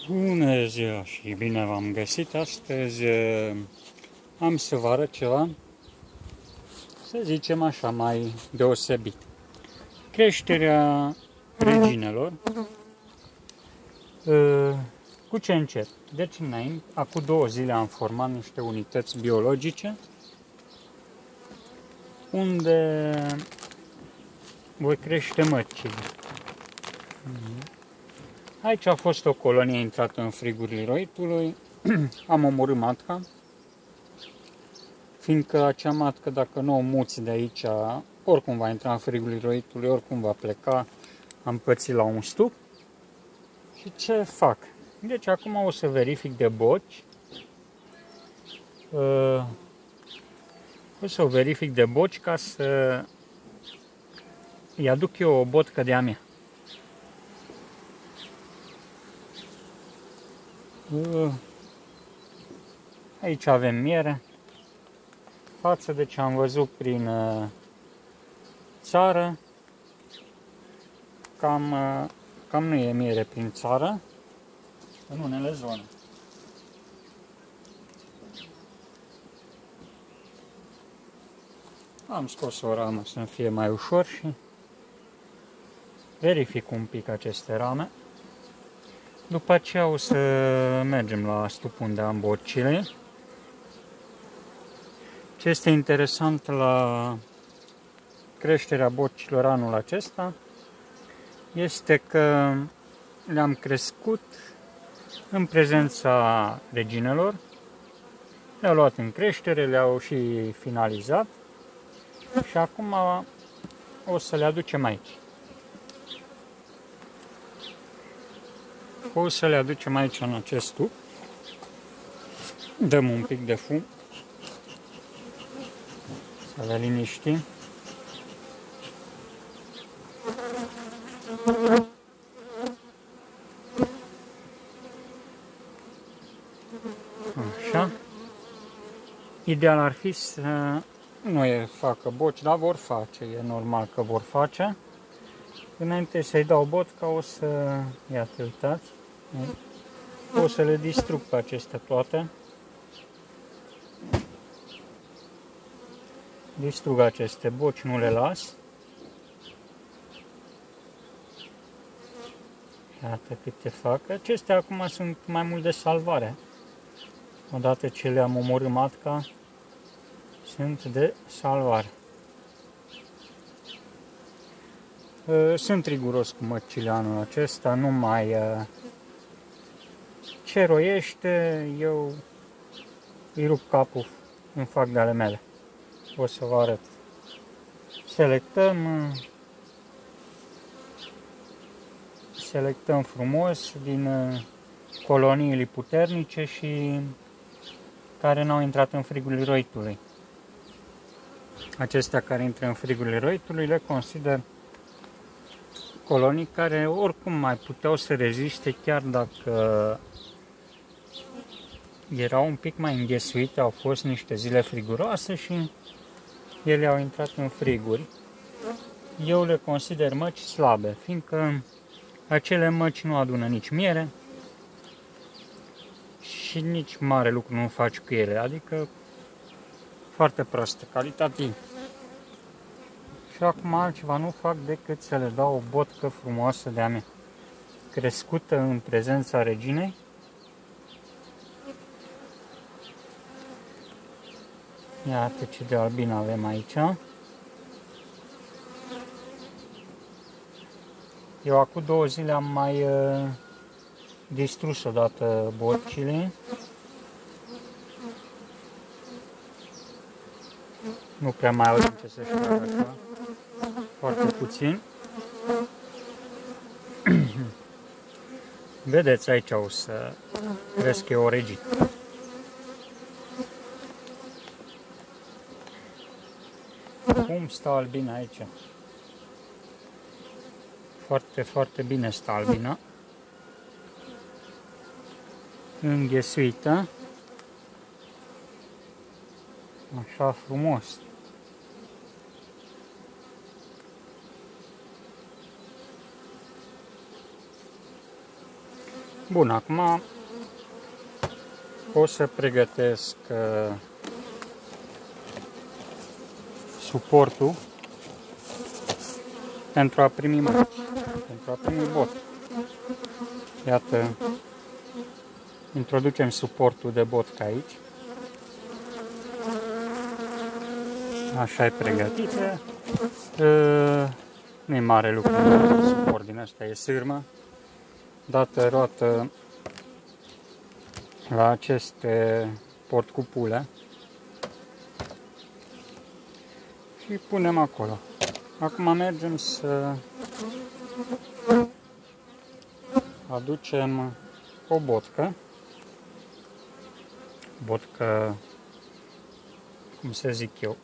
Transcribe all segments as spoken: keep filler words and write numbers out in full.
Bună ziua și bine v-am găsit. Astăzi am să vă arăt ceva, să zicem așa, mai deosebit. Creșterea reginelor. Cu ce încep? Deci înainte, acum două zile am format niște unități biologice unde voi crește măcile. Aici a fost o colonie intrată în frigul liroitului. Am omorât matca, fiindcă acea matcă, dacă nu o muți de aici, oricum va intra în frigul liroitului, oricum va pleca, am pățit la un stup. Și ce fac? Deci acum o să verific de boci. O să o verific de boci ca să îi aduc eu o botcă de-a mea. Aici avem miere. Față de ce am văzut prin țară, cam, cam nu e miere prin țară, în unele zone. Am scos o ramă să-mi fie mai ușor și verific un pic aceste rame. După aceea o să mergem la stupul unde am bocile. Ce este interesant la creșterea bocilor anul acesta este că le-am crescut în prezența reginelor, le-au luat în creștere, le-au și finalizat și acum o să le aducem aici. O să le aducem aici în acest stup, dăm un pic de fum, să le liniștim. Așa. Ideal ar fi să nu e facă boci, dar vor face, e normal că vor face. Înainte să-i dau botca, o să, iată, uitați, o să le distrug pe acestea toate. Distrug aceste boci, nu le las. Iată câte fac. Acestea acum sunt mai mult de salvare. Odată ce le-am omorât matca, sunt de salvare. Sunt riguros cu măcile anul acesta, nu mai ce roiește, eu îi rup capul, îmi fac de ale mele. O să vă arăt. Selectăm, selectăm frumos din coloniile puternice și care n-au intrat în frigul liroitului. Acestea care intră în frigul liroitului le consider colonii care oricum mai puteau să reziste, chiar dacă erau un pic mai înghesuite, au fost niște zile friguroase și ele au intrat în friguri. Eu le consider măci slabe, fiindcă acele măci nu adună nici miere și nici mare lucru nu faci cu ele, adică foarte proastă calitativ. Și acum altceva nu fac decât să le dau o botcă frumoasă de-a mea, crescută în prezența reginei. Iată ce de albin avem aici. Eu acum două zile am mai uh, distrus odată bocile. Nu prea mai auzim ce să-și facă așa. Foarte puțin. Vedeți, aici o să cresc eu o regină. Cum stă albina aici? Foarte, foarte bine stă albina. Înghesuită. Așa frumos. Bun, acum o să pregătesc uh, suportul pentru a primi pentru a primi bot. Iată, introducem suportul de botcă aici. Așa e pregătită. Uh, nu e mare lucru, suport din ăsta e sârmă. Dată roată la aceste portcupule și punem acolo. Acum mergem să aducem o botcă, botcă, cum să zic eu,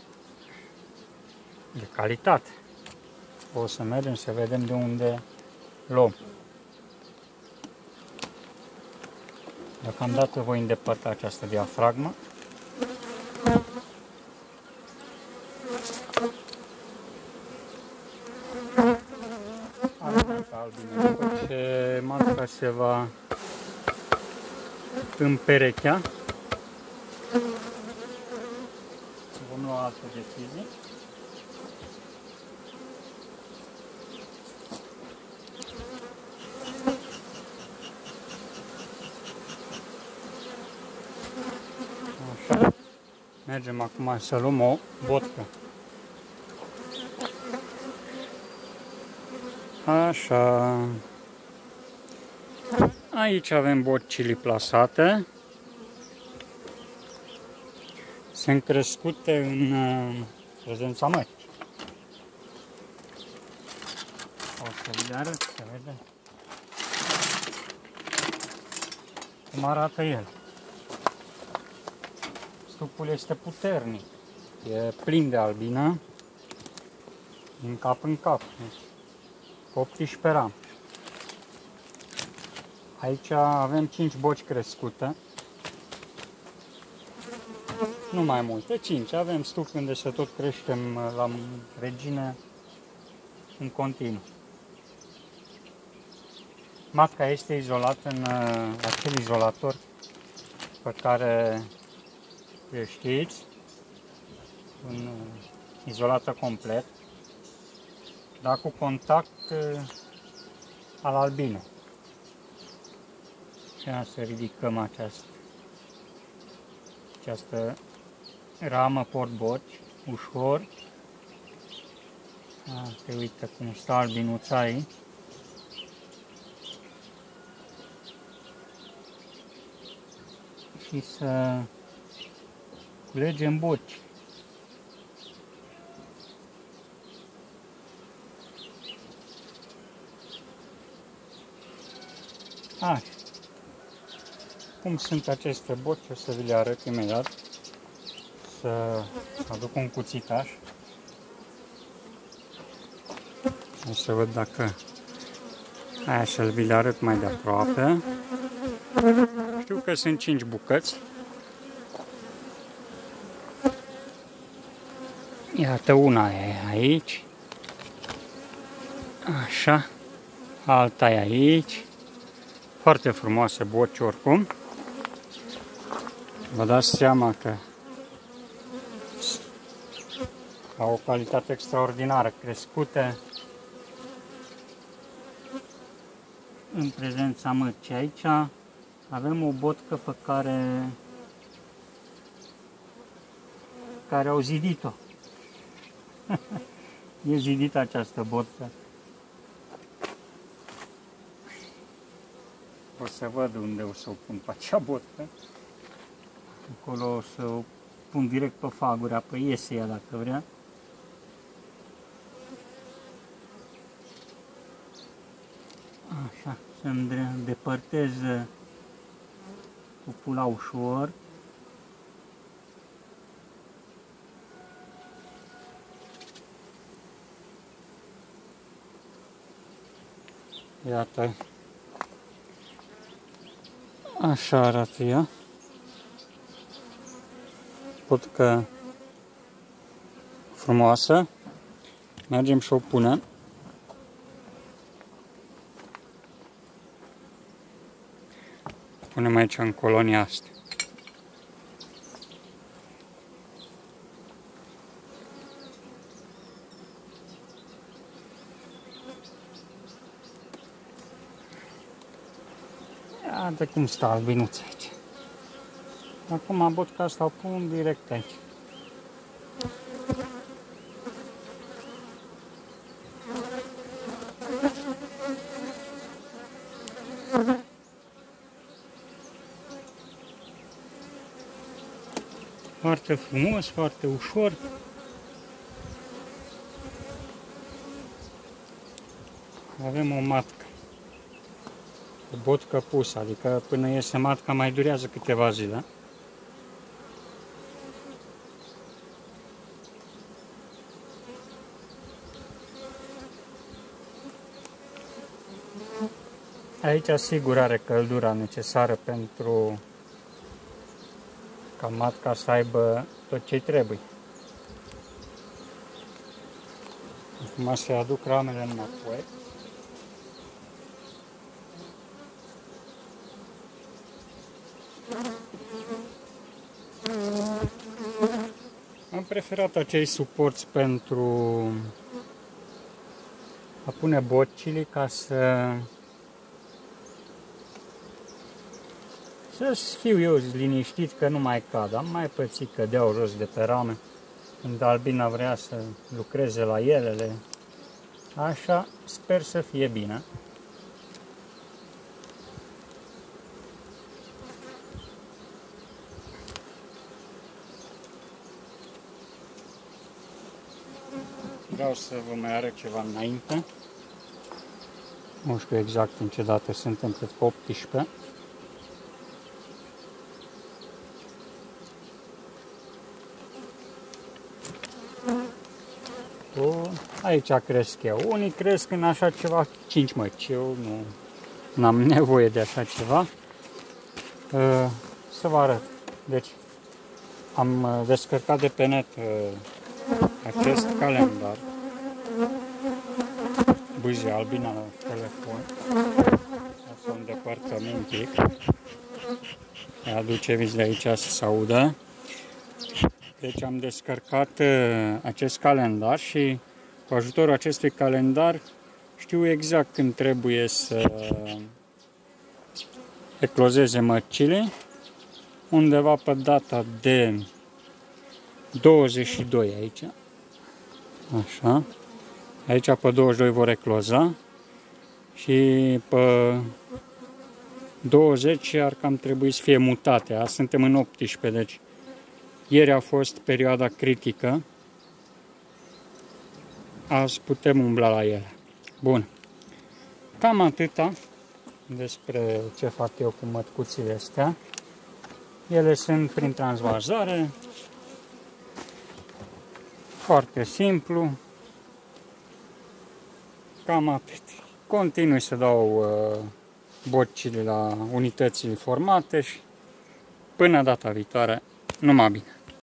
de calitate. O să mergem să vedem de unde luăm. Deocamdată voi îndepărta această diafragmă. După ce matca se va împerechea, vom lua alte decizii. Așa. Mergem acum să luăm o botcă. Așa. Aici avem botcile plasate. Sunt crescute în prezența mării. O să vi le arăt, să vede cum arată el. Stupul este puternic, e plin de albină, din cap în cap, optsprezece ram. Aici avem cinci boci crescute, nu mai multe, cinci. Avem stup unde să tot creștem la regine în continuu. Matca este izolată în acel izolator pe care le știți, în, izolată complet, dar cu contact al albinei. Și să ridicăm această, această ramă portboci, ușor. A, te uită cum stă albinuța aici. Și să culegem boci. Așa. Cum sunt aceste boci, o să vi le arăt imediat. Să aduc un cuțitaș. O să văd dacă aia să vi le arăt mai de aproape. Știu că sunt cinci bucăți. Iată, una e aici. Așa. Alta e aici. Foarte frumoase boci oricum. Vă dați seama că au o calitate extraordinară, crescute în prezența mărcii. Aici avem o botcă pe care, care au zidit-o. E zidită această botcă. O să văd unde o să o pun pe acea botcă. Acolo o să o pun direct pe faguri, apoi iese ea dacă vrea. Așa, să îndepărtez cupula ușor. Iată, așa arată ea. Botcă frumoasă. Mergem și o punem. Punem aici în colonia asta. Iată cum stă albinuța aici. Acum botca asta o pun direct aici. Foarte frumos, foarte ușor. Avem o matcă. O botcă pusă, adică până iese matca mai durează câteva zile. Aici sigur are căldura necesară pentru ca matca să aibă tot ce trebuie. Acum se aduc ramele înapoi. Am preferat acei suporți pentru a pune bocile ca să să fiu eu liniștit că nu mai cad. Am mai pățit că deau jos de pe rame când albina vrea să lucreze la elele. Așa, sper să fie bine. Vreau să vă mai arăt ceva înainte. Nu știu exact în ce dată suntem, cred că optsprezece. Aici cresc eu. Unii cresc în așa ceva cinci măci. Eu nu am nevoie de așa ceva. Să vă arăt. Deci, am descărcat de pe net acest calendar. Buzi albina la telefon. O să o îndepărtăm un pic. Aduceți de aici să se audă. Deci am descărcat acest calendar și cu ajutorul acestui calendar știu exact când trebuie să eclozeze măcile, undeva pe data de douăzeci și doi aici. Așa. Aici pe douăzeci și doi vor ecloza și pe douăzeci ar cam trebui să fie mutate. Azi suntem în optsprezece, deci ieri a fost perioada critică. Azi putem umbla la ele. Bun. Cam atâta despre ce fac eu cu mătcuțile astea. Ele sunt prin transvazare. Foarte simplu. Cam atât. Continui să dau uh, bocile la unitățile formate și până data viitoare, numai bine.